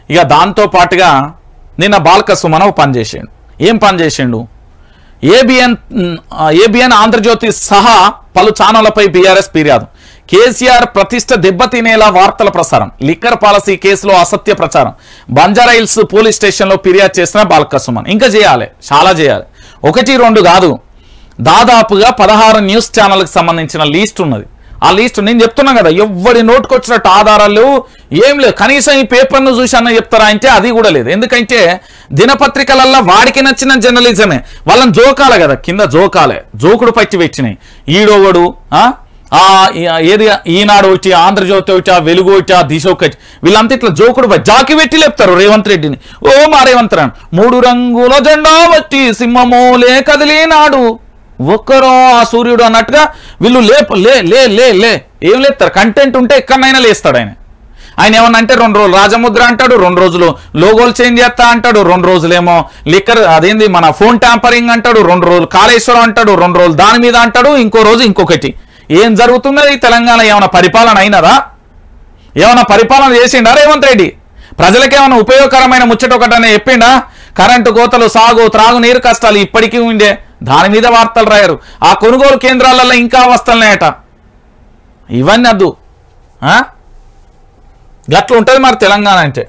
ఇక దాంతో పాటుగా నిన్న బాల్క సుమన్ పని చేసిండు. ఏం పని చేసిండు? ఏబిఎన్ ఆంధ్రజ్యోతి సహా పలు ఛానళ్లపై బీఆర్ఎస్ ఫిర్యాదు. కేసీఆర్ ప్రతిష్ట దెబ్బతినేలా వార్తల ప్రసారం, లిక్కర్ పాలసీ కేసులో అసత్య ప్రచారం. బంజారాహిల్స్ పోలీస్ స్టేషన్లో ఫిర్యాదు చేసిన బాల్క సుమన్. ఇంకా చేయాలి, చాలా చేయాలి. 1, 2 కాదు, దాదాపుగా 16 న్యూస్ ఛానల్కి సంబంధించిన లీస్ట్ ఉన్నది. ఆ లీస్ట్ నేను చెప్తున్నా కదా, ఎవరి నోటుకొచ్చినట్టు ఆధారాలు ఏం లేదు. కనీసం ఈ పేపర్ను చూసి అన్న చెప్తారా అంటే అది కూడా లేదు. ఎందుకంటే దినపత్రికలల్లో వాడికి నచ్చిన జర్నలిజమే, వాళ్ళని జోకాలే కదా, కింద జోకాలే, జోకుడు పచ్చి పెట్టినాయి. ఈడోగడు ఏది ఈనాడు ఒకటి, ఆంధ్రజ్యోతి ఒకటి, వెలుగు ఒకటి, దిశ ఒకటి, వీళ్ళంతా ఇట్లా జోకుడు జాకి పెట్టి లేపుతారు రేవంత్ రెడ్డిని. ఓ మా రేవంత్ రాను 3 రంగుల జెండా వచ్చి సింహమోలే కదిలినాడు, ఒక్కరో ఆ సూర్యుడు అన్నట్టుగా వీళ్ళు లే ఏం లేస్తారు. కంటెంట్ ఉంటే ఎక్కడైనా లేస్తాడు ఆయన. ఆయన ఏమన్నా అంటే 2 రోజులు రాజముద్ర అంటాడు, 2 రోజులు లోగోలు చేంజ్ చేస్తా అంటాడు, 2 రోజులేమో లిక్కర్ అదేంది మన ఫోన్ ట్యాంపరింగ్ అంటాడు, 2 రోజులు కాళేశ్వరం అంటాడు, 2 రోజులు దాని మీద అంటాడు, ఇంకో రోజు ఇంకొకటి. ఏం జరుగుతున్నది ఈ తెలంగాణ? ఏమైనా పరిపాలన అయినదా? ఏమైనా పరిపాలన చేసిండా రేవంత్ రెడ్డి? ప్రజలకేమైనా ఉపయోగకరమైన ముచ్చట ఒకటనే చెప్పిండా? కరెంటు కోతలు, సాగు, త్రాగునీరు కష్టాలు ఇప్పటికీ ఉండే, దాని మీద వార్తలు రాయరు. ఆ కొనుగోలు కేంద్రాలలో ఇంకా వస్తున్నాయట. ఇవన్నీ అద్దు, గట్ల ఉంటుంది మరి తెలంగాణ అంటే.